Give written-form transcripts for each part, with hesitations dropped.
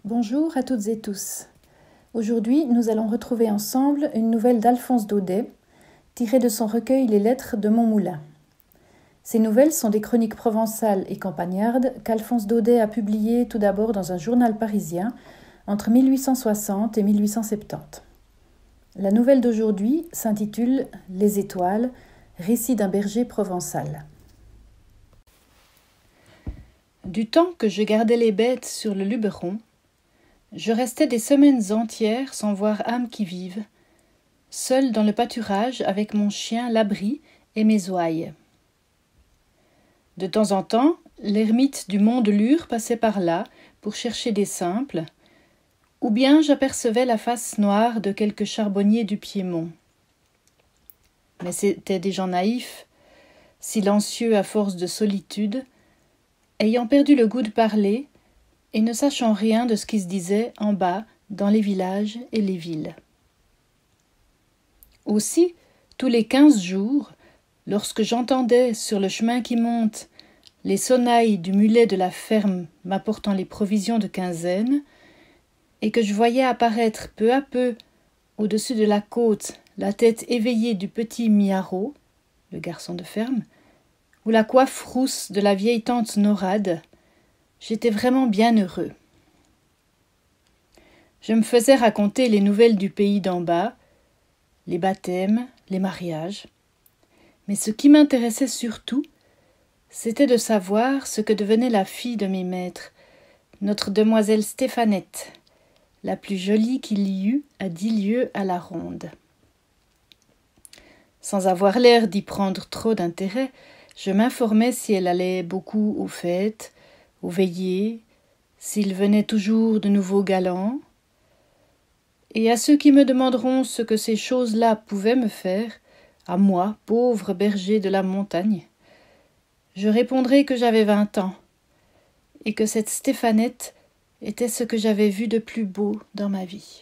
Bonjour à toutes et tous. Aujourd'hui, nous allons retrouver ensemble une nouvelle d'Alphonse Daudet, tirée de son recueil Les Lettres de Montmoulin. Ces nouvelles sont des chroniques provençales et campagnardes qu'Alphonse Daudet a publiées tout d'abord dans un journal parisien entre 1860 et 1870. La nouvelle d'aujourd'hui s'intitule Les Étoiles, récit d'un berger provençal. Du temps que je gardais les bêtes sur le Luberon, je restais des semaines entières sans voir âme qui vive, seul dans le pâturage avec mon chien Labri et mes ouailles. De temps en temps, l'ermite du mont de Lure passait par là pour chercher des simples, ou bien j'apercevais la face noire de quelque charbonnier du Piémont. Mais c'étaient des gens naïfs, silencieux à force de solitude, ayant perdu le goût de parler et ne sachant rien de ce qui se disait en bas dans les villages et les villes. Aussi, tous les 15 jours, lorsque j'entendais sur le chemin qui monte les sonnailles du mulet de la ferme m'apportant les provisions de quinzaine, et que je voyais apparaître peu à peu, au-dessus de la côte, la tête éveillée du petit Miarro, le garçon de ferme, ou la coiffe rousse de la vieille tante Norade, j'étais vraiment bien heureux. Je me faisais raconter les nouvelles du pays d'en bas, les baptêmes, les mariages. Mais ce qui m'intéressait surtout, c'était de savoir ce que devenait la fille de mes maîtres, notre demoiselle Stéphanette, la plus jolie qu'il y eût à 10 lieues à la ronde. Sans avoir l'air d'y prendre trop d'intérêt, je m'informais si elle allait beaucoup aux fêtes, aux veillées, s'il venait toujours de nouveaux galants. Et à ceux qui me demanderont ce que ces choses-là pouvaient me faire, à moi, pauvre berger de la montagne, je répondrai que j'avais 20 ans, et que cette Stéphanette était ce que j'avais vu de plus beau dans ma vie.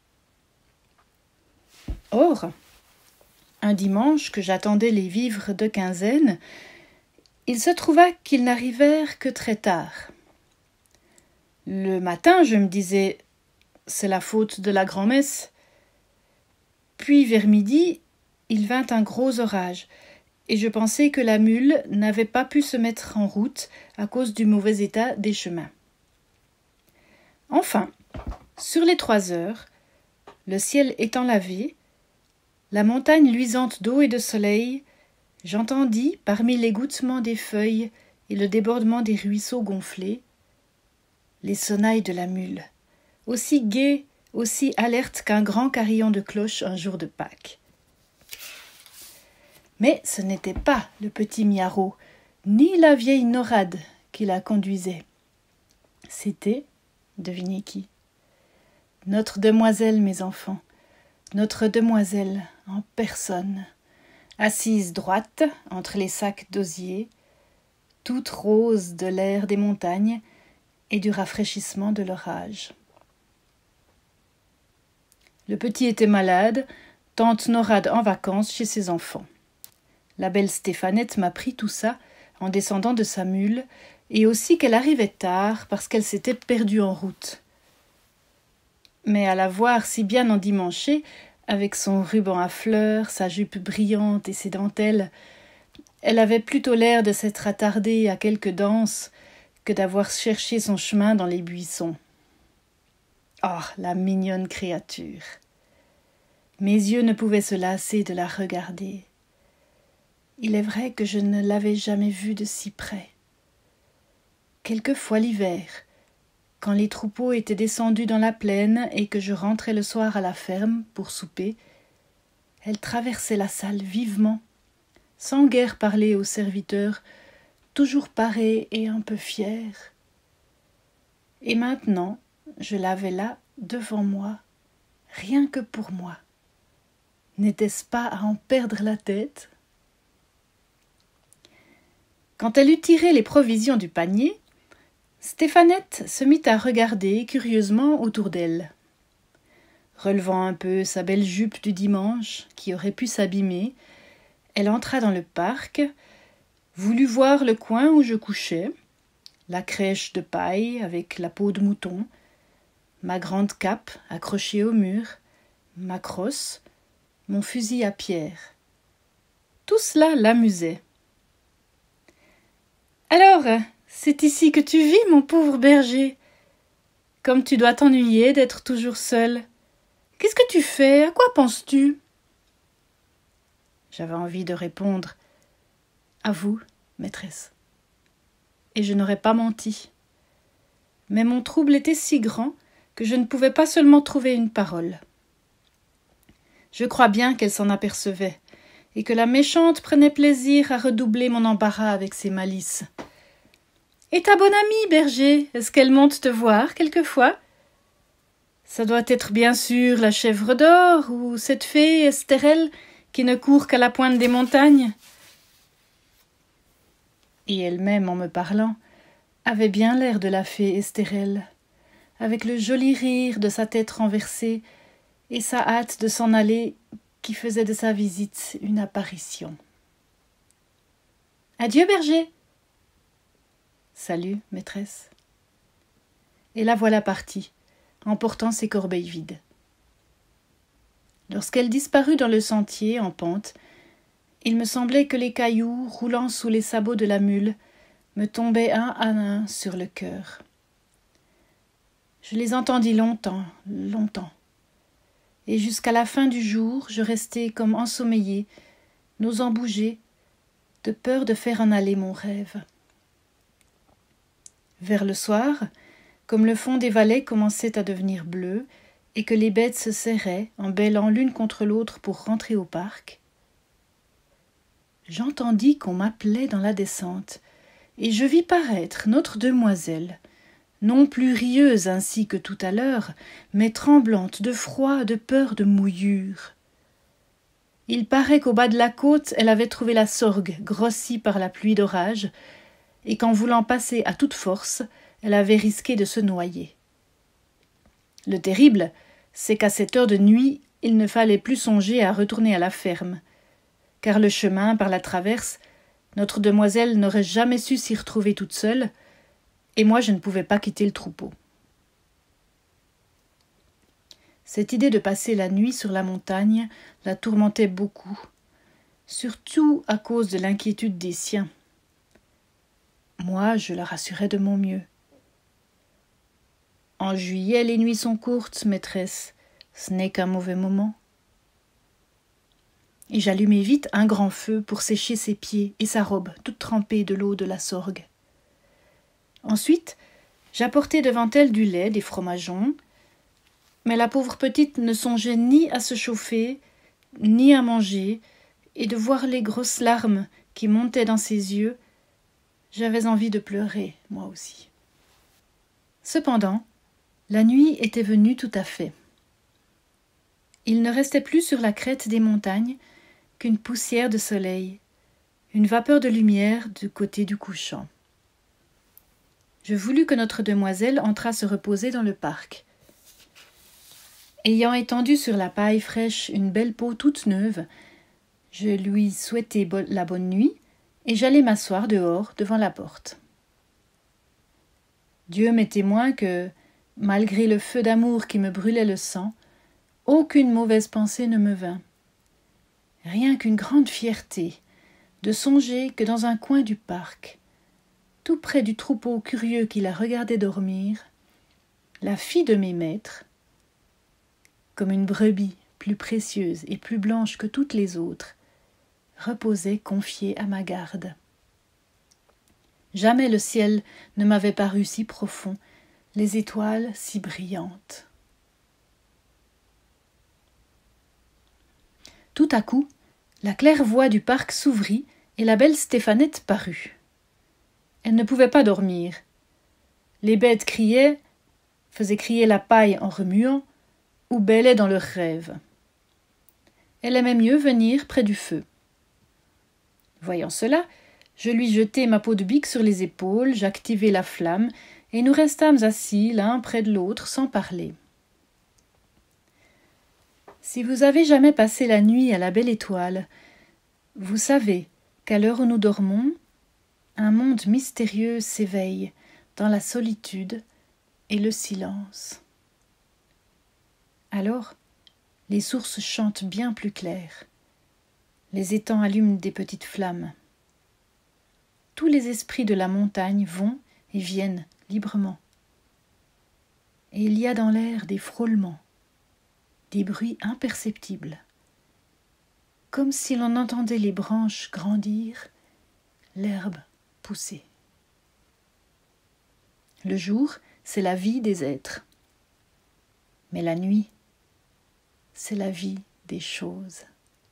Or, un dimanche que j'attendais les vivres de quinzaine, il se trouva qu'ils n'arrivèrent que très tard. Le matin, je me disais, c'est la faute de la grand-messe. Puis vers midi, il vint un gros orage, et je pensais que la mule n'avait pas pu se mettre en route à cause du mauvais état des chemins. Enfin, sur les 3 heures, le ciel étant lavé, la montagne luisante d'eau et de soleil, j'entendis, parmi l'égouttement des feuilles et le débordement des ruisseaux gonflés, les sonnailles de la mule, aussi gaies, aussi alertes qu'un grand carillon de cloche un jour de Pâques. Mais ce n'était pas le petit Miarro, ni la vieille Norade qui la conduisait. C'était, devinez qui? Notre demoiselle, mes enfants, notre demoiselle en personne, assise droite entre les sacs d'osier, toute rose de l'air des montagnes et du rafraîchissement de l'orage. Le petit était malade, tante Norade en vacances chez ses enfants. La belle Stéphanette m'apprit tout ça en descendant de sa mule, et aussi qu'elle arrivait tard parce qu'elle s'était perdue en route. Mais à la voir si bien endimanchée, avec son ruban à fleurs, sa jupe brillante et ses dentelles, elle avait plutôt l'air de s'être attardée à quelque danse que d'avoir cherché son chemin dans les buissons. Oh, la mignonne créature! Mes yeux ne pouvaient se lasser de la regarder. Il est vrai que je ne l'avais jamais vue de si près. Quelquefois l'hiver, quand les troupeaux étaient descendus dans la plaine et que je rentrais le soir à la ferme pour souper, elle traversait la salle vivement, sans guère parler aux serviteurs, toujours parée et un peu fière. Et maintenant, je l'avais là, devant moi, rien que pour moi. N'était-ce pas à en perdre la tête? Quand elle eut tiré les provisions du panier, Stéphanette se mit à regarder curieusement autour d'elle. Relevant un peu sa belle jupe du dimanche, qui aurait pu s'abîmer, elle entra dans le parc, voulut voir le coin où je couchais, la crèche de paille avec la peau de mouton, ma grande cape accrochée au mur, ma crosse, mon fusil à pierre. Tout cela l'amusait. « Alors, c'est ici que tu vis, mon pauvre berger. Comme tu dois t'ennuyer d'être toujours seul. Qu'est-ce que tu fais? À quoi penses-tu » J'avais envie de répondre « À vous, maîtresse. » Et je n'aurais pas menti. Mais mon trouble était si grand que je ne pouvais pas seulement trouver une parole. Je crois bien qu'elle s'en apercevait, et que la méchante prenait plaisir à redoubler mon embarras avec ses malices. « Et ta bonne amie, berger, est-ce qu'elle monte te voir quelquefois ? Ça doit être bien sûr la chèvre d'or, ou cette fée Estérelle qui ne court qu'à la pointe des montagnes. » Et elle-même, en me parlant, avait bien l'air de la fée Estérelle, avec le joli rire de sa tête renversée et sa hâte de s'en aller qui faisait de sa visite une apparition. « Adieu, berger !»« Salut, maîtresse !» Et la voilà partie, emportant ses corbeilles vides. Lorsqu'elle disparut dans le sentier en pente, il me semblait que les cailloux, roulant sous les sabots de la mule, me tombaient un à un sur le cœur. Je les entendis longtemps, longtemps. Et jusqu'à la fin du jour, je restai comme ensommeillée, n'osant bouger, de peur de faire en aller mon rêve. Vers le soir, comme le fond des vallées commençait à devenir bleu et que les bêtes se serraient en bêlant l'une contre l'autre pour rentrer au parc, j'entendis qu'on m'appelait dans la descente, et je vis paraître notre demoiselle, non plus rieuse ainsi que tout à l'heure, mais tremblante de froid, de peur, de mouillure. Il paraît qu'au bas de la côte, elle avait trouvé la sorgue, grossie par la pluie d'orage, et qu'en voulant passer à toute force, elle avait risqué de se noyer. Le terrible, c'est qu'à cette heure de nuit, il ne fallait plus songer à retourner à la ferme, car le chemin par la traverse, notre demoiselle n'aurait jamais su s'y retrouver toute seule, et moi je ne pouvais pas quitter le troupeau. Cette idée de passer la nuit sur la montagne la tourmentait beaucoup, surtout à cause de l'inquiétude des siens. Moi, je la rassurais de mon mieux. « En juillet, les nuits sont courtes, maîtresse, ce n'est qu'un mauvais moment. » Et j'allumai vite un grand feu pour sécher ses pieds et sa robe toute trempée de l'eau de la sorgue. Ensuite, j'apportai devant elle du lait, des fromageons, mais la pauvre petite ne songeait ni à se chauffer, ni à manger, et de voir les grosses larmes qui montaient dans ses yeux, j'avais envie de pleurer, moi aussi. Cependant, la nuit était venue tout à fait. Il ne restait plus sur la crête des montagnes qu'une poussière de soleil, une vapeur de lumière du côté du couchant. Je voulus que notre demoiselle entrât se reposer dans le parc. Ayant étendu sur la paille fraîche une belle peau toute neuve, je lui souhaitai la bonne nuit et j'allai m'asseoir dehors devant la porte. Dieu m'est témoin que, malgré le feu d'amour qui me brûlait le sang, aucune mauvaise pensée ne me vint. Rien qu'une grande fierté de songer que dans un coin du parc, tout près du troupeau curieux qui la regardait dormir, la fille de mes maîtres, comme une brebis plus précieuse et plus blanche que toutes les autres, reposait confiée à ma garde. Jamais le ciel ne m'avait paru si profond, les étoiles si brillantes. Tout à coup, la claire-voie du parc s'ouvrit et la belle Stéphanette parut. Elle ne pouvait pas dormir. Les bêtes criaient, faisaient crier la paille en remuant, ou bêlaient dans leurs rêves. Elle aimait mieux venir près du feu. Voyant cela, je lui jetai ma peau de bique sur les épaules, j'activai la flamme, et nous restâmes assis l'un près de l'autre sans parler. Si vous avez jamais passé la nuit à la belle étoile, vous savez qu'à l'heure où nous dormons, un monde mystérieux s'éveille dans la solitude et le silence. Alors, les sources chantent bien plus clair. Les étangs allument des petites flammes. Tous les esprits de la montagne vont et viennent librement. Et il y a dans l'air des frôlements, des bruits imperceptibles, comme si l'on entendait les branches grandir, l'herbe pousser. Le jour, c'est la vie des êtres, mais la nuit, c'est la vie des choses.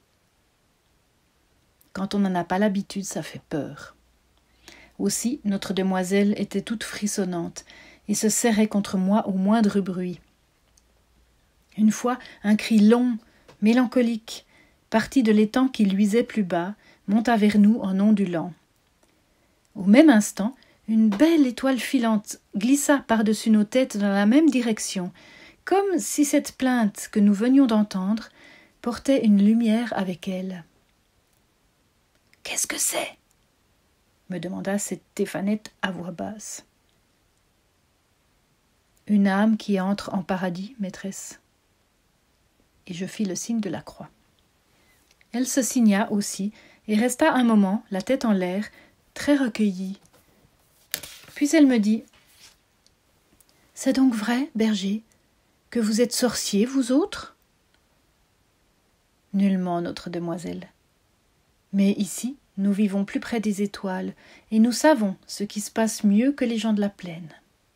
Quand on n'en a pas l'habitude, ça fait peur. Aussi, notre demoiselle était toute frissonnante et se serrait contre moi au moindre bruit. Une fois, un cri long, mélancolique, parti de l'étang qui luisait plus bas, monta vers nous en ondulant. Au même instant, une belle étoile filante glissa par-dessus nos têtes dans la même direction, comme si cette plainte que nous venions d'entendre portait une lumière avec elle. « Qu'est-ce que c'est ?» me demanda Stéphanette à voix basse. « Une âme qui entre en paradis, maîtresse. » Et je fis le signe de la croix. Elle se signa aussi et resta un moment, la tête en l'air, très recueillie. Puis elle me dit « C'est donc vrai, berger, que vous êtes sorcier, vous autres ?» « Nullement, notre demoiselle. Mais ici, nous vivons plus près des étoiles, et nous savons ce qui se passe mieux que les gens de la plaine. »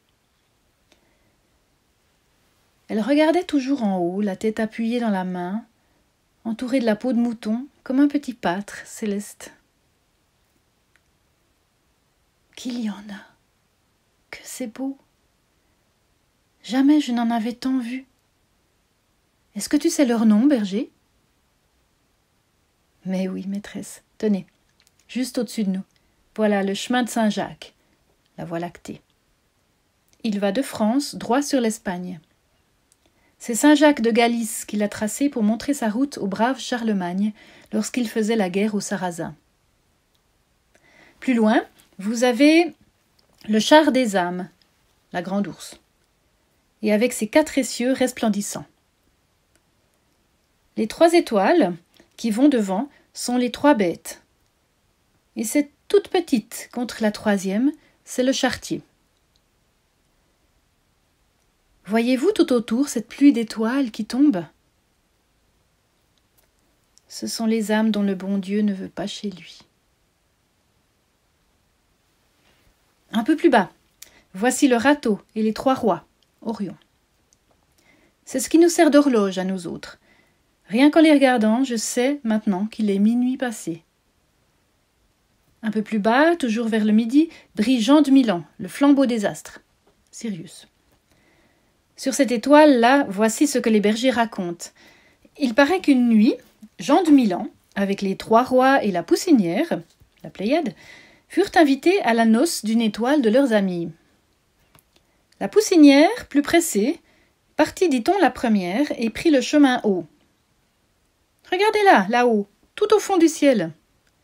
Elle regardait toujours en haut, la tête appuyée dans la main, entourée de la peau de mouton, comme un petit pâtre céleste. « Qu'il y en a, que c'est beau. Jamais je n'en avais tant vu. Est-ce que tu sais leur nom, berger ? » Mais oui, maîtresse, tenez, juste au-dessus de nous, voilà le chemin de Saint-Jacques, la voie lactée. Il va de France droit sur l'Espagne. C'est Saint-Jacques de Galice qui l'a tracé pour montrer sa route au brave Charlemagne lorsqu'il faisait la guerre aux Sarrasins. Plus loin, vous avez le char des âmes, la grande ours, et avec ses 4 essieux resplendissants. Les 3 étoiles qui vont devant sont les 3 bêtes. Et cette toute petite contre la 3e, c'est le charretier. Voyez-vous tout autour cette pluie d'étoiles qui tombe ? Ce sont les âmes dont le bon Dieu ne veut pas chez lui. Un peu plus bas, voici le râteau et les 3 rois, Orion. C'est ce qui nous sert d'horloge à nous autres. Rien qu'en les regardant, je sais maintenant qu'il est minuit passé. Un peu plus bas, toujours vers le midi, brille Jean de Milan, le flambeau des astres, Sirius. Sur cette étoile-là, voici ce que les bergers racontent. Il paraît qu'une nuit, Jean de Milan, avec les 3 rois et la poussinière, la Pléiade, furent invités à la noce d'une étoile de leurs amis. La poussinière, plus pressée, partit, dit-on, la première et prit le chemin haut. Regardez-la, là-haut, tout au fond du ciel.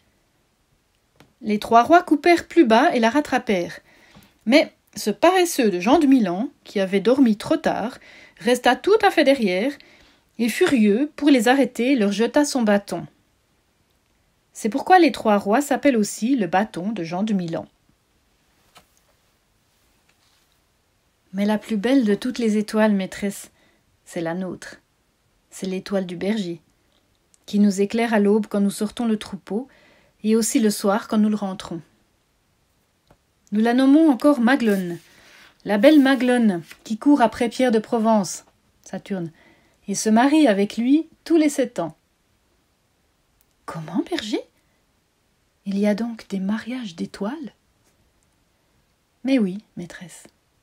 Les 3 rois coupèrent plus bas et la rattrapèrent. Mais ce paresseux de Jean de Milan, qui avait dormi trop tard, resta tout à fait derrière et, furieux, pour les arrêter, leur jeta son bâton. C'est pourquoi les 3 rois s'appellent aussi le bâton de Jean de Milan. Mais la plus belle de toutes les étoiles, maîtresse, c'est la nôtre. C'est l'étoile du berger, qui nous éclaire à l'aube quand nous sortons le troupeau, et aussi le soir quand nous le rentrons. Nous la nommons encore Maglone, la belle Maglone qui court après Pierre de Provence, Saturne, et se marie avec lui tous les 7 ans. Comment, berger ? Il y a donc des mariages d'étoiles ? Mais oui, maîtresse.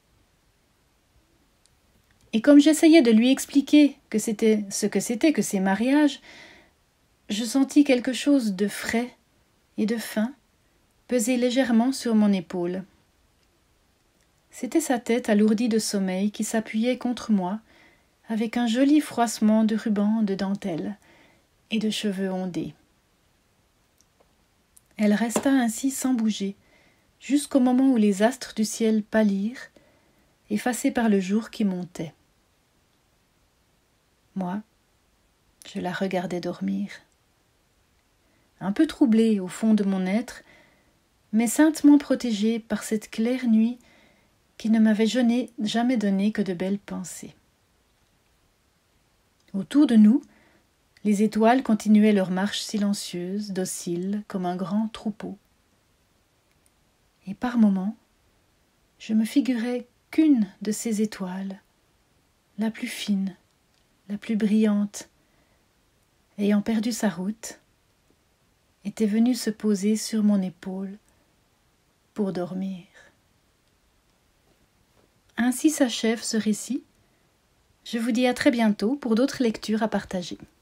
Et comme j'essayais de lui expliquer que c'était ce que c'était que ces mariages, je sentis quelque chose de frais et de fin peser légèrement sur mon épaule. C'était sa tête alourdie de sommeil qui s'appuyait contre moi avec un joli froissement de rubans de dentelle et de cheveux ondés. Elle resta ainsi sans bouger jusqu'au moment où les astres du ciel pâlirent, effacés par le jour qui montait. Moi, je la regardais dormir. Un peu troublée au fond de mon être, mais saintement protégée par cette claire nuit qui ne m'avait jamais donné que de belles pensées. Autour de nous, les étoiles continuaient leur marche silencieuse, docile, comme un grand troupeau. Et par moments, je me figurais qu'une de ces étoiles, la plus fine, la plus brillante, ayant perdu sa route, était venue se poser sur mon épaule pour dormir. Ainsi s'achève ce récit. Je vous dis à très bientôt pour d'autres lectures à partager.